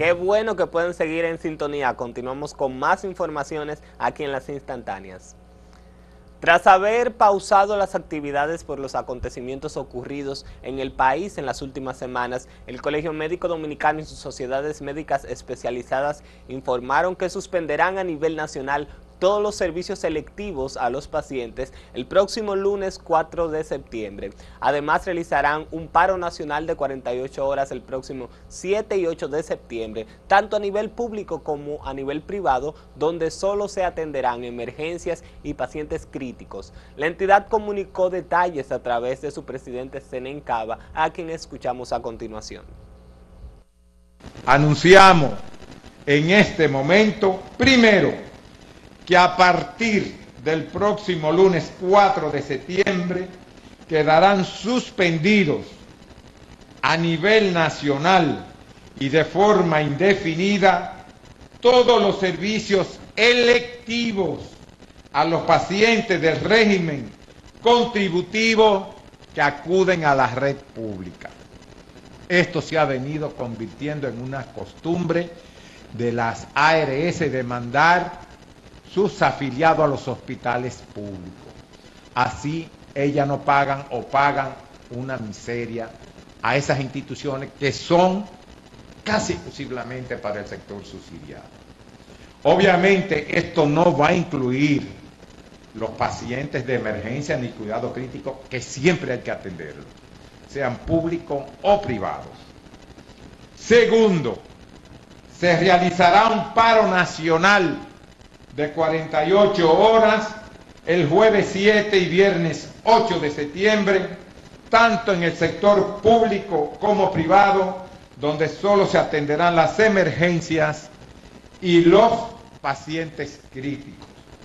Qué bueno que pueden seguir en sintonía. Continuamos con más informaciones aquí en Las Instantáneas. Tras haber pausado las actividades por los acontecimientos ocurridos en el país en las últimas semanas, el Colegio Médico Dominicano y sus sociedades médicas especializadas informaron que suspenderán a nivel nacional todos los servicios selectivos a los pacientes el próximo lunes 4 de septiembre. Además, realizarán un paro nacional de 48 horas el próximo 7 y 8 de septiembre, tanto a nivel público como a nivel privado, donde solo se atenderán emergencias y pacientes críticos. La entidad comunicó detalles a través de su presidente Zenén Cava, a quien escuchamos a continuación. Anunciamos en este momento, primero, que a partir del próximo lunes 4 de septiembre quedarán suspendidos a nivel nacional y de forma indefinida todos los servicios electivos a los pacientes del régimen contributivo que acuden a la red pública. Esto se ha venido convirtiendo en una costumbre de las ARS de mandar sus afiliados a los hospitales públicos. Así ellas no pagan o pagan una miseria a esas instituciones que son casi exclusivamente para el sector subsidiado. Obviamente esto no va a incluir los pacientes de emergencia ni cuidado crítico, que siempre hay que atenderlos, sean públicos o privados. Segundo, se realizará un paro nacional de 48 horas el jueves 7 y viernes 8 de septiembre, tanto en el sector público como privado, donde solo se atenderán las emergencias y los pacientes críticos.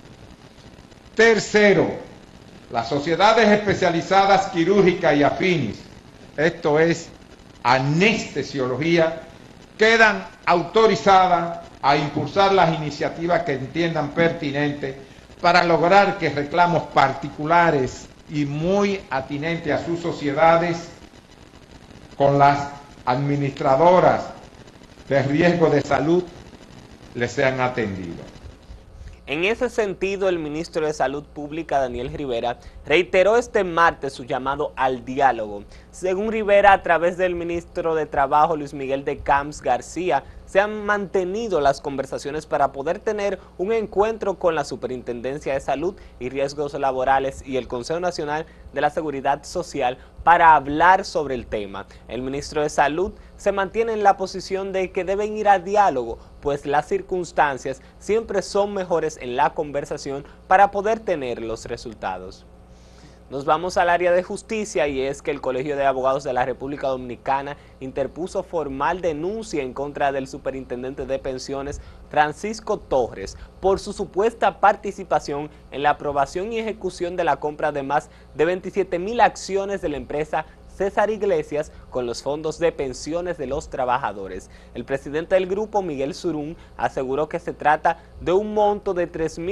Tercero, las sociedades especializadas quirúrgicas y afines, esto es anestesiología, quedan autorizadas a impulsar las iniciativas que entiendan pertinentes para lograr que reclamos particulares y muy atinentes a sus sociedades con las administradoras de riesgo de salud les sean atendidos. En ese sentido, el ministro de Salud Pública, Daniel Rivera, reiteró este martes su llamado al diálogo. Según Rivera, a través del ministro de Trabajo, Luis Miguel de Camps García, se han mantenido las conversaciones para poder tener un encuentro con la Superintendencia de Salud y Riesgos Laborales y el Consejo Nacional de la Seguridad Social para hablar sobre el tema. El ministro de Salud se mantiene en la posición de que deben ir a diálogo, pues las circunstancias siempre son mejores en la conversación para poder tener los resultados. Nos vamos al área de justicia, y es que el Colegio de Abogados de la República Dominicana interpuso formal denuncia en contra del superintendente de pensiones Francisco Torres por su supuesta participación en la aprobación y ejecución de la compra de más de 27,000 acciones de la empresa César Iglesias con los fondos de pensiones de los trabajadores. El presidente del grupo, Miguel Surún, aseguró que se trata de un monto de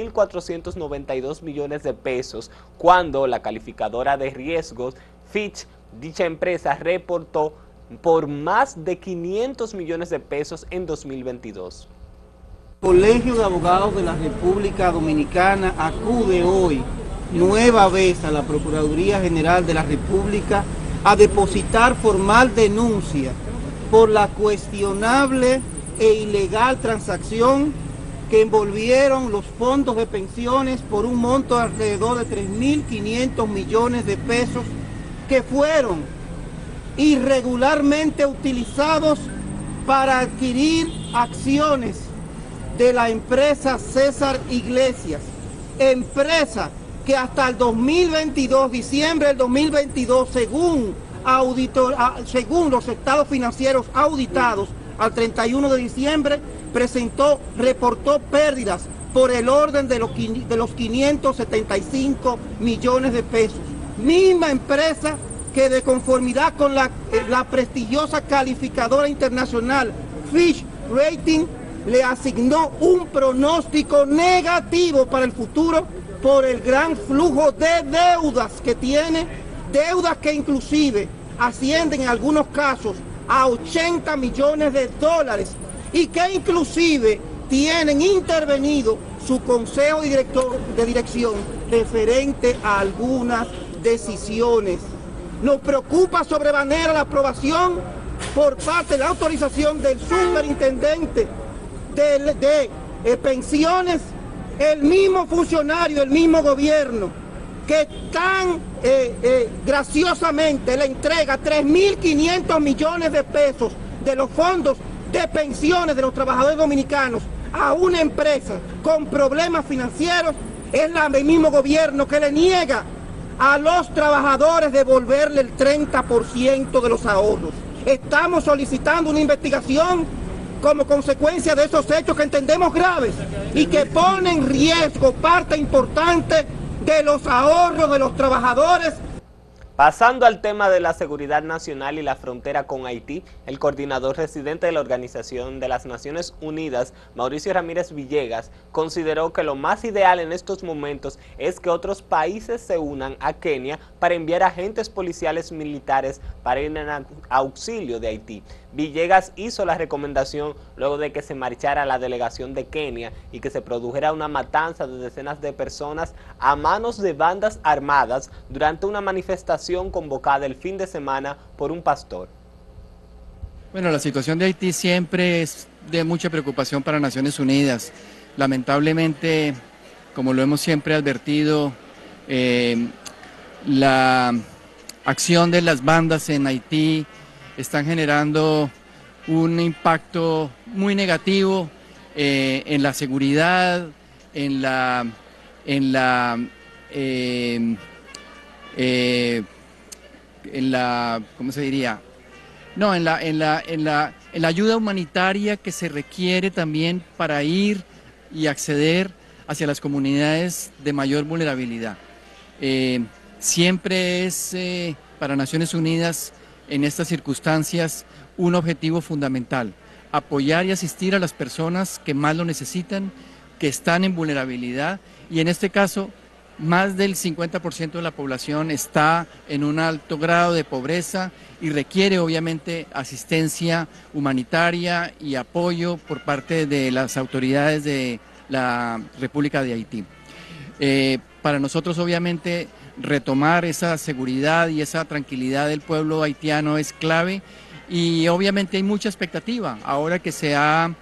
3.492 millones de pesos, cuando la calificadora de riesgos Fitch, dicha empresa, reportó por más de 500 millones de pesos en 2022. El Colegio de Abogados de la República Dominicana acude hoy nueva vez a la Procuraduría General de la República a depositar formal denuncia por la cuestionable e ilegal transacción que envolvieron los fondos de pensiones por un monto de alrededor de 3.500 millones de pesos que fueron irregularmente utilizados para adquirir acciones de la empresa César Iglesias, empresa que hasta el 2022, diciembre del 2022, según los estados financieros auditados al 31 de diciembre, reportó pérdidas por el orden de los 575 millones de pesos. Misma empresa que, de conformidad con la prestigiosa calificadora internacional Fitch Rating, le asignó un pronóstico negativo para el futuro por el gran flujo de deudas que tiene, deudas que inclusive ascienden en algunos casos a 80 millones de dólares y que inclusive tienen intervenido su consejo de dirección referente a algunas decisiones. Nos preocupa sobremanera la aprobación por parte de la autorización del superintendente de pensiones, el mismo funcionario, el mismo gobierno, que tan graciosamente le entrega 3.500 millones de pesos de los fondos de pensiones de los trabajadores dominicanos a una empresa con problemas financieros. Es el mismo gobierno que le niega a los trabajadores devolverle el 30% de los ahorros. Estamos solicitando una investigación como consecuencia de esos hechos que entendemos graves y que ponen en riesgo parte importante de los ahorros de los trabajadores. Pasando al tema de la seguridad nacional y la frontera con Haití, el coordinador residente de la Organización de las Naciones Unidas, Mauricio Ramírez Villegas, consideró que lo más ideal en estos momentos es que otros países se unan a Kenia para enviar agentes policiales militares para ir en auxilio de Haití. Villegas hizo la recomendación luego de que se marchara la delegación de Kenia y que se produjera una matanza de decenas de personas a manos de bandas armadas durante una manifestación convocada el fin de semana por un pastor. Bueno, la situación de Haití siempre es de mucha preocupación para Naciones Unidas. Lamentablemente, como lo hemos siempre advertido, la acción de las bandas en Haití están generando un impacto muy negativo en la seguridad, en la ¿cómo se diría? No, en la ayuda humanitaria que se requiere también para ir y acceder hacia las comunidades de mayor vulnerabilidad. Siempre es para Naciones Unidas en estas circunstancias un objetivo fundamental: apoyar y asistir a las personas que más lo necesitan, que están en vulnerabilidad, y en este caso más del 50% de la población está en un alto grado de pobreza y requiere obviamente asistencia humanitaria y apoyo por parte de las autoridades de la República de Haití. Para nosotros obviamente retomar esa seguridad y esa tranquilidad del pueblo haitiano es clave, y obviamente hay mucha expectativa ahora que se ha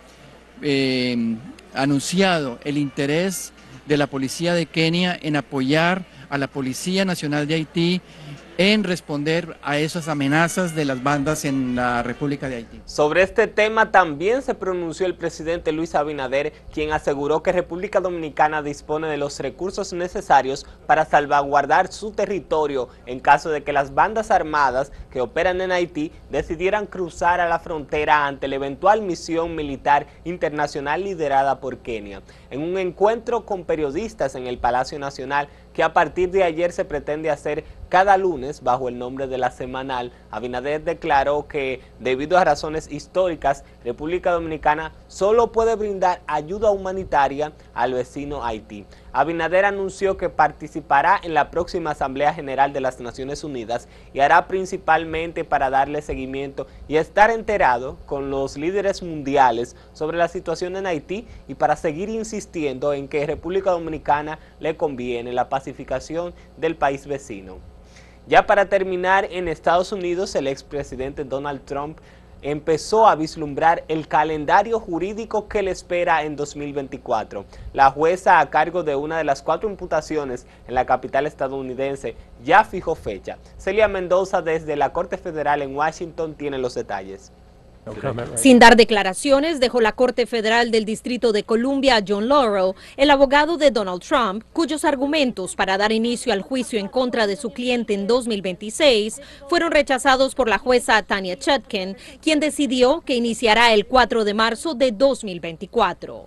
anunciado el interés de la Policía de Kenia en apoyar a la Policía Nacional de Haití en responder a esas amenazas de las bandas en la República de Haití. Sobre este tema también se pronunció el presidente Luis Abinader, quien aseguró que República Dominicana dispone de los recursos necesarios para salvaguardar su territorio en caso de que las bandas armadas que operan en Haití decidieran cruzar a la frontera ante la eventual misión militar internacional liderada por Kenia. En un encuentro con periodistas en el Palacio Nacional, que a partir de ayer se pretende hacer cada lunes bajo el nombre de La Semanal, Abinader declaró que debido a razones históricas, República Dominicana solo puede brindar ayuda humanitaria al vecino Haití. Abinader anunció que participará en la próxima Asamblea General de las Naciones Unidas y hará principalmente para darle seguimiento y estar enterado con los líderes mundiales sobre la situación en Haití, y para seguir insistiendo en que República Dominicana le conviene la pacificación del país vecino. Ya para terminar, en Estados Unidos el expresidente Donald Trump empezó a vislumbrar el calendario jurídico que le espera en 2024. La jueza a cargo de una de las 4 imputaciones en la capital estadounidense ya fijó fecha. Celia Mendoza desde la Corte Federal en Washington tiene los detalles. Sin dar declaraciones, dejó la Corte Federal del Distrito de Columbia a John Lauro, el abogado de Donald Trump, cuyos argumentos para dar inicio al juicio en contra de su cliente en 2026 fueron rechazados por la jueza Tanya Chutkan, quien decidió que iniciará el 4 de marzo de 2024.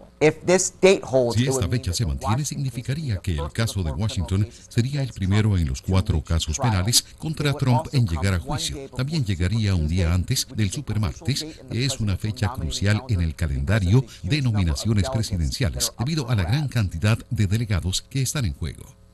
Si esta fecha se mantiene, significaría que el caso de Washington sería el primero en los 4 casos penales contra Trump en llegar a juicio. También llegaría un día antes del supermartes, que es una fecha crucial en el calendario de nominaciones presidenciales, debido a la gran cantidad de delegados que están en juego.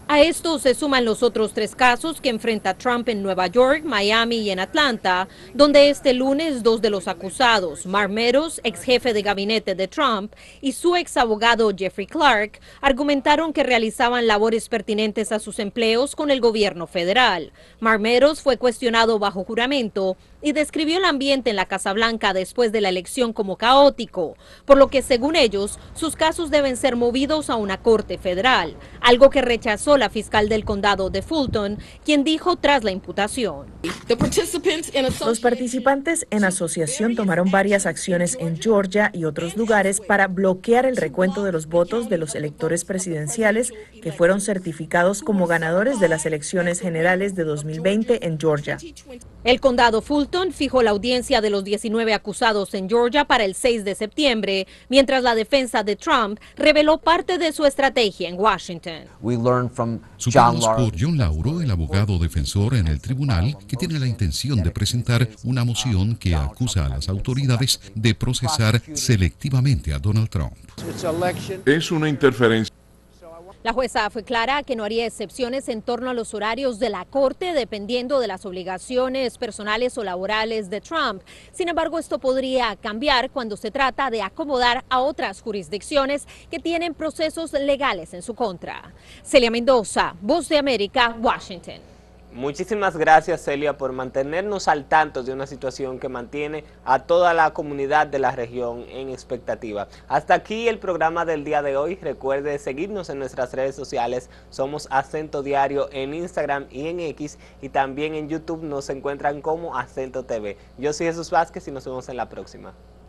A esto se suman los otros 3 casos que enfrenta Trump en Nueva York, Miami y en Atlanta, donde este lunes 2 de los acusados, Mark Meadows, ex jefe de gabinete de Trump, y su ex abogado Jeffrey Clark, argumentaron que realizaban labores pertinentes a sus empleos con el gobierno federal. Mark Meadows fue cuestionado bajo juramento y describió el ambiente en la Casa Blanca después de la elección como caótico, por lo que según ellos, sus casos deben ser movidos a una corte federal, algo que rechazó la fiscal del condado de Fulton, quien dijo tras la imputación. Los participantes en asociación tomaron varias acciones en Georgia y otros lugares para bloquear el recuento de los votos de los electores presidenciales que fueron certificados como ganadores de las elecciones generales de 2020 en Georgia. El condado Fulton fijó la audiencia de los 19 acusados en Georgia para el 6 de septiembre, mientras la defensa de Trump reveló parte de su estrategia en Washington. Supimos por John Lauro, el abogado defensor en el tribunal, que tiene la intención de presentar una moción que acusa a las autoridades de procesar selectivamente a Donald Trump. Es una interferencia. La jueza fue clara que no haría excepciones en torno a los horarios de la corte dependiendo de las obligaciones personales o laborales de Trump. Sin embargo, esto podría cambiar cuando se trata de acomodar a otras jurisdicciones que tienen procesos legales en su contra. Celia Mendoza, Voz de América, Washington. Muchísimas gracias, Celia, por mantenernos al tanto de una situación que mantiene a toda la comunidad de la región en expectativa. Hasta aquí el programa del día de hoy. Recuerde seguirnos en nuestras redes sociales. Somos Acento Diario en Instagram y en X, y también en YouTube nos encuentran como Acento TV. Yo soy Jesús Vázquez y nos vemos en la próxima.